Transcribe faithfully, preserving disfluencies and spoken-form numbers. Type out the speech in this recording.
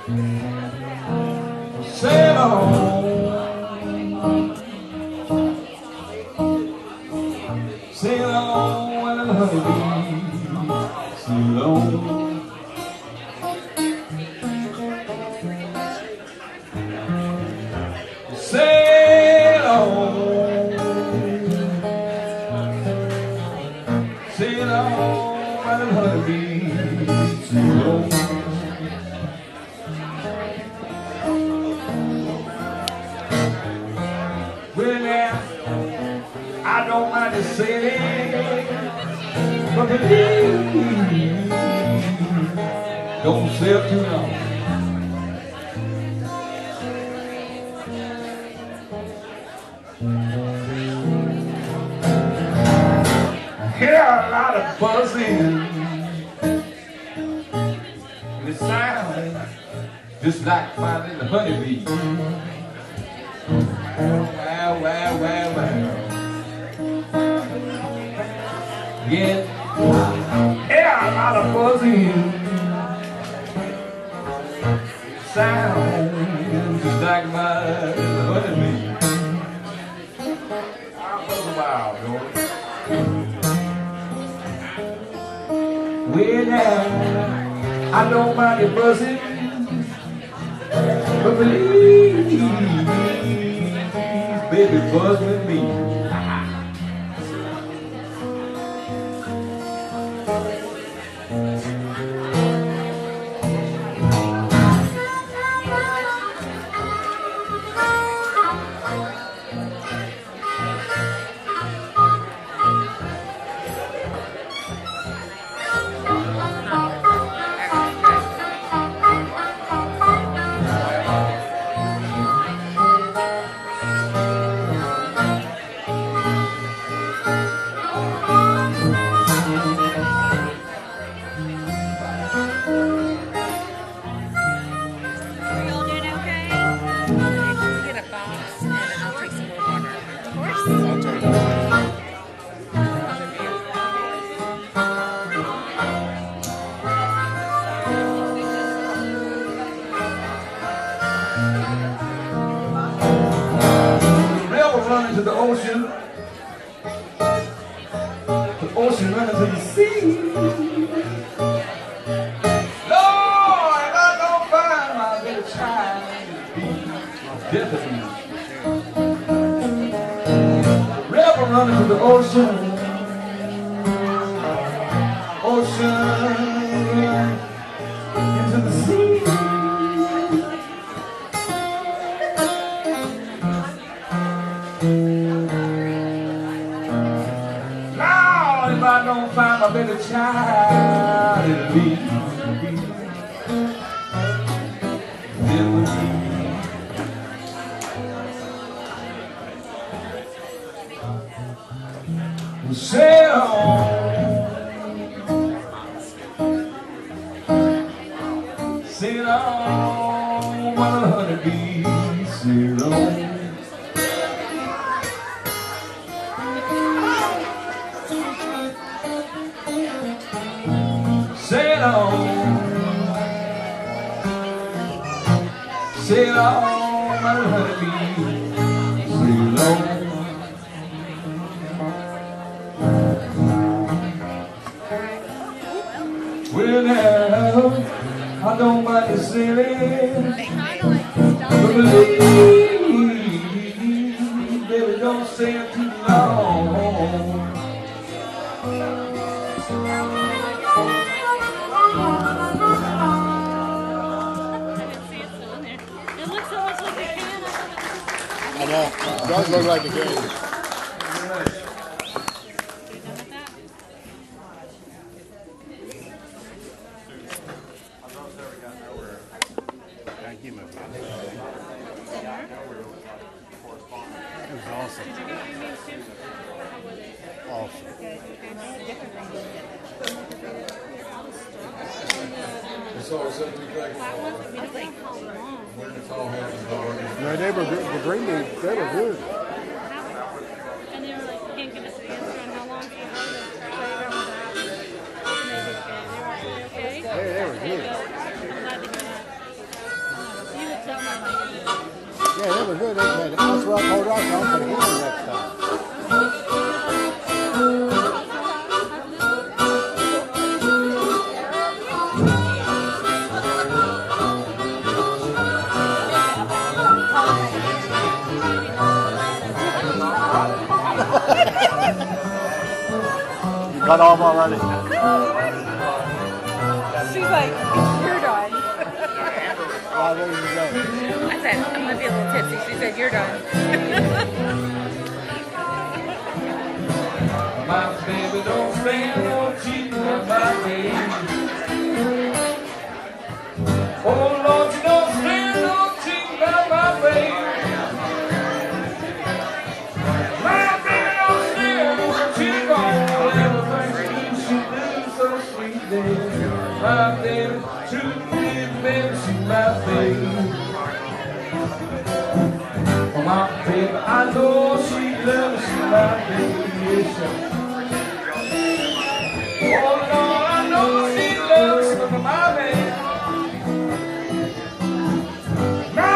Sail on, sail on, well, honey, sail on. Sail on, sail on, well, honey, sail on. Well, now, I don't mind to say it, but believe, don't sail too long. I hear a lot of buzzing, and it sounds just like my little honeybee. Well, well, well, well. Yeah, yeah, a lot of buzzing. Sound just like my honeybee. I'll buzz a while, Lord. Well, now, I don't mind it buzzing, but believe, baby, buzz with me. Running to the ocean, the ocean running to the sea. Lord, if I don't find my little child, definitely. River running to the ocean, ocean into the sea. If I don't find my baby child, it'll be, it'll be. Sail on, sail on, my honeybee, sail on. Sail on, sail on, my honeybee, sail on. Well, now, I don't mind you sailing, but believe, baby, don't sail too long. I know. It does look like a game. Thank you, my friend. It was awesome. Awesome. It's always something to be like. When it's all happened already. No, they were good. The green day, they were good. And they were like, can't give us an answer on how long they held it. So they were okay. Hey, they were good. I'm glad to hear that. Yeah, they were good. They had, that's what I told her I was going to put him next time. You got off already? She's like, you're done. Why wouldn't you go? I said, I'm going to be a little tipsy. She said, you're done. My baby don't stand no cheating on my baby. Oh Lord, you don't stand no cheating on my baby. My baby don't stand no cheating on everything she do so sweet, baby. My baby, true baby, baby, she's my baby. Oh, my baby, I know she loves you, my baby. Oh, no.